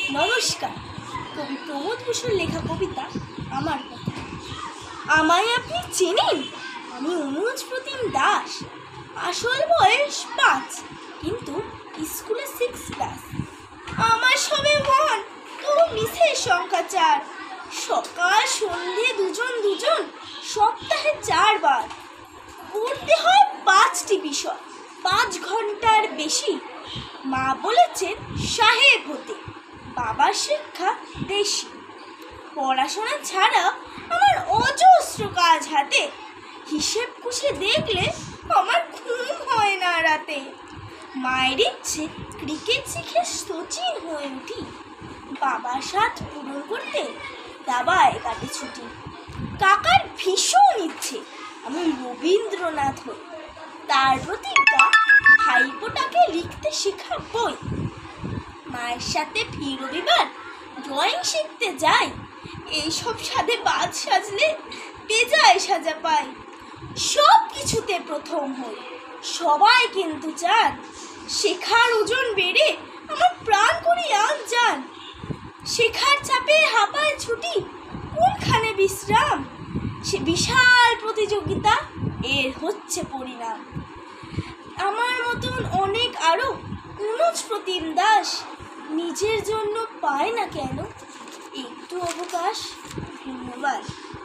নমস্কার। কবি প্রমোদ ঘোষের লেখা কবিতা আমার কথা। আমায় আপনি চেনেন? আমি অনুজ প্রতিম দাস। আসল বয়স 5, কিন্তু স্কুলে 6 ক্লাস। আমার সবে মন, তবু মিসের সংখ্যা 4। সকাল সন্ধে দুজন, সপ্তাহে 4 বার। পড়তে হয় 5টি বিষয়, 5 ঘন্টার বেশি। মা বলেছেন সাহেব হতে, বাবার শিক্ষা দেশি। পড়াশোনা ছাড়া আমার অজস্র কাজ হাতে। হিসেব কষে দেখলে আমার ঘুম হয় না রাতে। মায়ের ইচ্ছে ক্রিকেট শিখে সচিন হয়ে উঠি। বাবার স্বাদ পূরণ করতে দাবায় কাটে ছুটি। কাকার ভীষণ ইচ্ছে আমি রবীন্দ্রনাথ হই। তার প্রতিজ্ঞা ভাইপোটাকে লিখতে শেখাবই। মায়ের সাথে ফি রবিবার ড্রয়িং শিখতে যাই। এইসব সাধে বাদ সাজলে বেজায় সাজা পাই। সব কিছুতে প্রথম হই, সবাই কিন্তু চান শেখার ওজন বেড়ে আমার প্রাণ করি আনজান। শেখার চাপে হাঁপায় ছুটি, কোনখানে বিশ্রাম? সে বিশাল প্রতিযোগিতা, এর হচ্ছে পরিণাম। আমার মতন অনেক আরো অনুজ প্রতিম দাস নিজের জন্য পায় না কেন একটু অবকাশ? ধন্যবাদ।